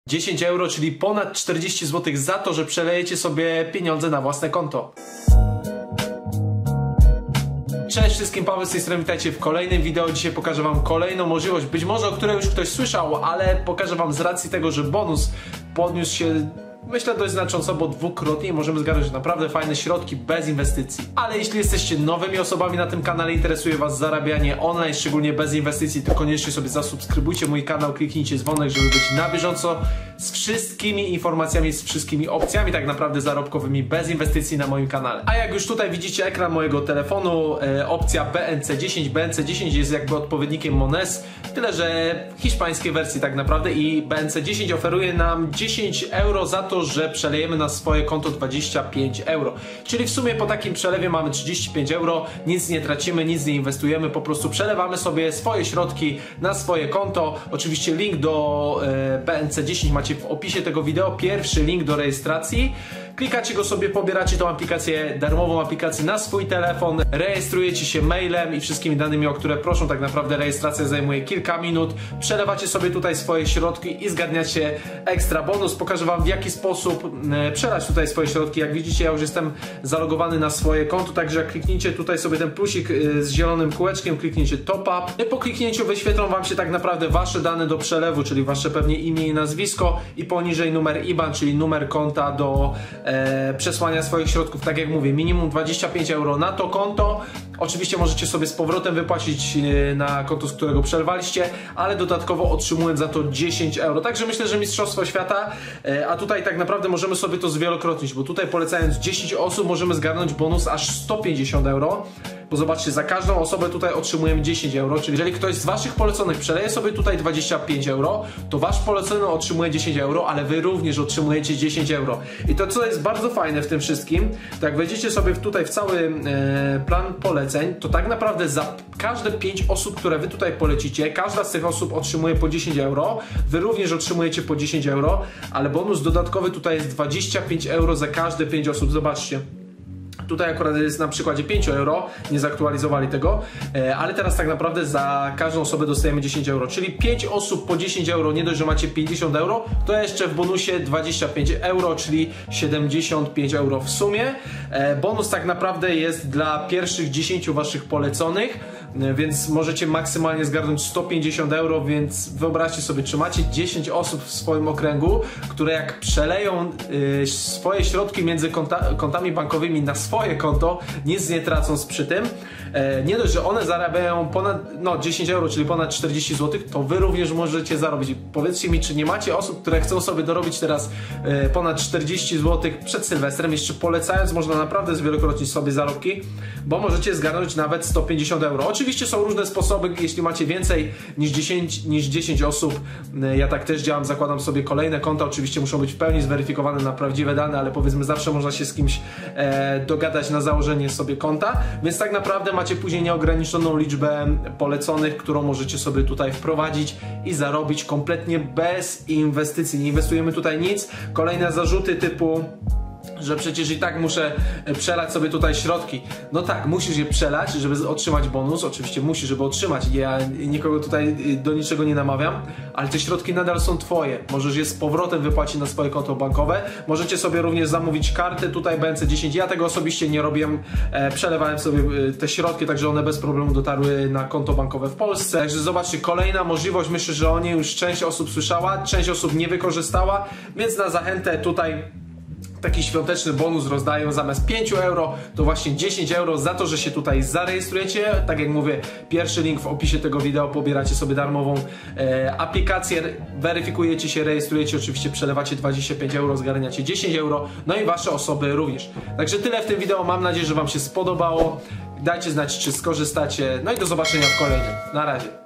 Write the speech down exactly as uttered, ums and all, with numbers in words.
dziesięć euro, czyli ponad czterdzieści złotych za to, że przelejecie sobie pieniądze na własne konto. Cześć wszystkim, Paweł z tej strony, witajcie w kolejnym wideo. Dzisiaj pokażę wam kolejną możliwość, być może o której już ktoś słyszał, ale pokażę wam z racji tego, że bonus podniósł się, myślę, dość znacząco, bo dwukrotnie i możemy zgarnąć naprawdę fajne środki bez inwestycji. Ale jeśli jesteście nowymi osobami na tym kanale, interesuje was zarabianie online, szczególnie bez inwestycji, to koniecznie sobie zasubskrybujcie mój kanał, kliknijcie dzwonek, żeby być na bieżąco z wszystkimi informacjami, z wszystkimi opcjami tak naprawdę zarobkowymi bez inwestycji na moim kanale. A jak już tutaj widzicie ekran mojego telefonu, e, opcja B N C dziesięć. B N C dziesięć jest jakby odpowiednikiem Mones, tyle że hiszpańskiej wersji tak naprawdę, i B N C dziesięć oferuje nam dziesięć euro za to, że przelejemy na swoje konto dwadzieścia pięć euro. Czyli w sumie po takim przelewie mamy trzydzieści pięć euro, nic nie tracimy, nic nie inwestujemy, po prostu przelewamy sobie swoje środki na swoje konto. Oczywiście link do e, B N C dziesięć macie w opisie tego wideo, pierwszy link do rejestracji. Klikacie go sobie, pobieracie tą aplikację, darmową aplikację na swój telefon, rejestrujecie się mailem i wszystkimi danymi, o które proszą. Tak naprawdę rejestracja zajmuje kilka minut, przelewacie sobie tutaj swoje środki i zgarniacie ekstra bonus. Pokażę wam, w jaki sposób e, przelać tutaj swoje środki. Jak widzicie, ja już jestem zalogowany na swoje konto, także jak klikniecie tutaj sobie ten plusik e, z zielonym kółeczkiem, klikniecie top up i po kliknięciu wyświetlą wam się tak naprawdę wasze dane do przelewu, czyli wasze pewnie imię i nazwisko, i poniżej numer I B A N, czyli numer konta do E, przesłania swoich środków. Tak jak mówię, minimum dwadzieścia pięć euro na to konto. Oczywiście możecie sobie z powrotem wypłacić e, na konto, z którego przelewaliście, ale dodatkowo otrzymując za to dziesięć euro. Także myślę, że mistrzostwo świata, e, a tutaj tak naprawdę możemy sobie to zwielokrotnić, bo tutaj polecając dziesięć osób możemy zgarnąć bonus aż sto pięćdziesiąt euro. Bo zobaczcie, za każdą osobę tutaj otrzymujemy dziesięć euro, czyli jeżeli ktoś z waszych poleconych przeleje sobie tutaj dwadzieścia pięć euro, to wasz polecony otrzymuje dziesięć euro, ale wy również otrzymujecie dziesięć euro. I to, co jest bardzo fajne w tym wszystkim, to jak wejdziecie sobie tutaj w cały e, plan poleceń, to tak naprawdę za każde pięć osób, które wy tutaj polecicie, każda z tych osób otrzymuje po dziesięć euro, wy również otrzymujecie po dziesięć euro, ale bonus dodatkowy tutaj jest dwadzieścia pięć euro za każde pięć osób. Zobaczcie. Tutaj akurat jest na przykładzie pięć euro, nie zaktualizowali tego, ale teraz tak naprawdę za każdą osobę dostajemy dziesięć euro, czyli pięć osób po dziesięć euro, nie dość, że macie pięćdziesiąt euro, to jeszcze w bonusie dwadzieścia pięć euro, czyli siedemdziesiąt pięć euro w sumie. Bonus tak naprawdę jest dla pierwszych dziesięciu waszych poleconych, więc możecie maksymalnie zgarnąć sto pięćdziesiąt euro, więc wyobraźcie sobie, czy macie dziesięć osób w swoim okręgu, które jak przeleją y, swoje środki między konta, kontami bankowymi na swoje konto, nic nie tracąc przy tym, e, nie dość, że one zarabiają ponad no, dziesięć euro, czyli ponad czterdzieści złotych, to wy również możecie zarobić. I powiedzcie mi, czy nie macie osób, które chcą sobie dorobić teraz e, ponad czterdzieści złotych przed Sylwestrem, jeszcze polecając, można naprawdę zwielokrotnić sobie zarobki, bo możecie zgarnąć nawet sto pięćdziesiąt euro. Oczywiście są różne sposoby, jeśli macie więcej niż dziesięć, niż dziesięć osób, ja tak też działam, zakładam sobie kolejne konta, oczywiście muszą być w pełni zweryfikowane na prawdziwe dane, ale powiedzmy zawsze można się z kimś e, dogadać na założenie sobie konta, więc tak naprawdę macie później nieograniczoną liczbę poleconych, którą możecie sobie tutaj wprowadzić i zarobić kompletnie bez inwestycji. Nie inwestujemy tutaj nic. Kolejne zarzuty typu, że przecież i tak muszę przelać sobie tutaj środki. No tak, musisz je przelać, żeby otrzymać bonus. Oczywiście musisz, żeby otrzymać. Ja nikogo tutaj do niczego nie namawiam, ale te środki nadal są twoje. Możesz je z powrotem wypłacić na swoje konto bankowe. Możecie sobie również zamówić kartę tutaj B N C dziesięć. Ja tego osobiście nie robiłem. E, przelewałem sobie te środki, także one bez problemu dotarły na konto bankowe w Polsce. Także zobaczcie, kolejna możliwość. Myślę, że o niej już część osób słyszała, część osób nie wykorzystała, więc na zachętę tutaj taki świąteczny bonus rozdają zamiast pięć euro, to właśnie dziesięć euro za to, że się tutaj zarejestrujecie. Tak jak mówię, pierwszy link w opisie tego wideo, pobieracie sobie darmową e, aplikację, weryfikujecie się, rejestrujecie, oczywiście przelewacie dwadzieścia pięć euro, zgarniacie dziesięć euro, no i wasze osoby również. Także tyle w tym wideo, mam nadzieję, że wam się spodobało. Dajcie znać, czy skorzystacie, no i do zobaczenia w kolejnym. Na razie.